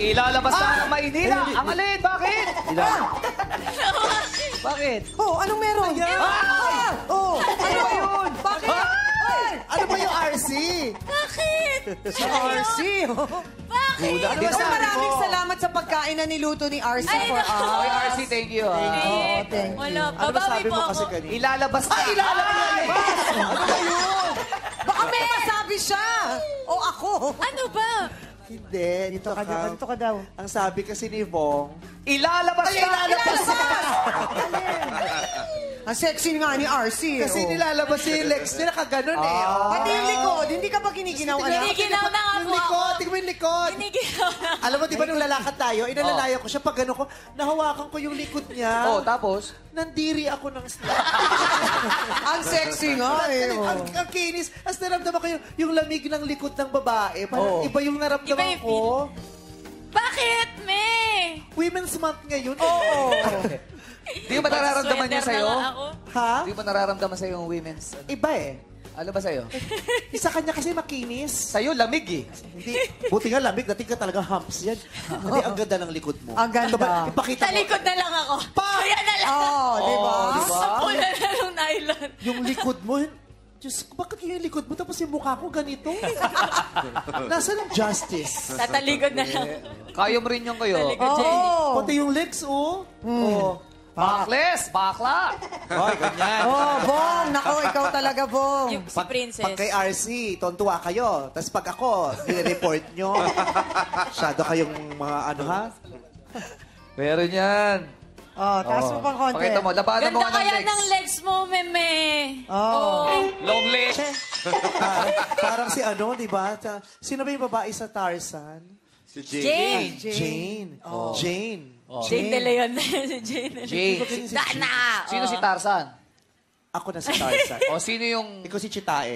Ilalabas na ng Maynila. Ang alin, bakit? Bakit? Oh, anong meron? Oh, ano ba yun? Bakit? Ano ba yung RC? Bakit? Si RC. Bakit? Ano ba maraming salamat sa pagkain na niluto ni RC for us. Oy, RC, thank you. Thank you. Wala, Ano ba babawi sabi po mo ako. kasi kanina? Ilalabas na. Ano ba yun? Baka may masabi siya. O ako. Ano ba? Hindi. Dito ka daw. Ang sabi kasi ni Vong, Ilalabas na. Ang sexy nga ni RC. kasi nilalabas si Lex niya nakaganon eh. Pati yung likod, hindi ka ba giniginaw? Giniginaw na nga Yung po likod, ako. tingnan mo yung likod. Giniginaw na. Alam mo, di ba nung lalakad tayo, inalalaya ko siya pag gano'n ko, nahawakan ko yung likod niya. Oh, tapos? Nandiri ako ng slap. Ang sexy nga eh. Ang kinis. As naramdaman ko yung lamig ng likod ng babae. Parang iba yung naramdaman Iba yung ko. Bakit, me? Women's Month ngayon. Oo. Di ba nararamdaman niya Sweater sa'yo? na nga ako. Ha? Di ba nararamdaman sa'yo yung women's? Iba eh. Ano ba sa'yo? Isa kanya kasi makinis. Sa'yo, lamig eh. Hindi. Buti nga lamig. Dating ka talaga humps yan. Hindi, ang ganda ng likod mo. Ang ganda. Ito ba, ipakita mo. Talikod na lang ako. Kaya na lang. Di ba? Sa pula na ng nylon. Yung likod mo, Diyos, bakit yung likod mo? Tapos yung mukha ko ganito. Nasaan ang justice? Tatalikod na lang. Kaya mo rin yung kayo. Talikod, Jenny. Pati yung legs, oh. Oh. Backless! Bakla! Hoy, ganyan. Oh, Bong. Nako, ikaw talaga, Bong. Yung si Princess. Pag kay RC, tontuwa kayo. Tapos pag ako, nire-report nyo. Masyado kayong mga ano, ha? Meron yan. Oh, taas mo pang konti. Pakita mo, labanan mo Ganda nga ng kaya legs. ng legs mo, meme. Long legs. Parang si ano, di ba? Sino ba yung babae sa Tarzan? Si Jane. Jane. Jane. Jane De Leon. Si Jane. Jane. Dana. Sino si Tarzan? Ako na si Tarzan. O sino yung... Ikaw si Chitae.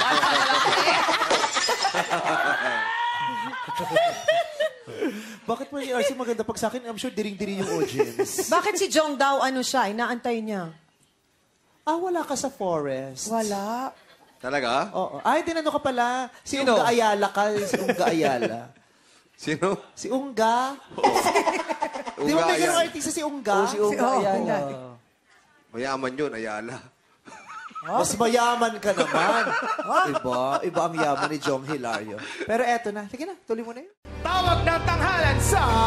Bakit mo yung RC maganda pag sa akin? I'm sure diring-diri yung audience. Bakit si Jong daw, ano siya, inaantay niya? Wala ka sa forest. Wala. Talaga? Oo. Ay, dinano ka pala. Si Sino? Unga Ayala ka. Si Unga Ayala. Sino? Si Unga. Di ba may ganong artista si Unga? Si Unga yan. Mayaman yun, Ayala. Mas mayaman ka naman. Iba. Iba ang yaman ni Jong Hilario. Pero eto na. Sige na, tuloy mo na yun. Tawag ng tanghalan sa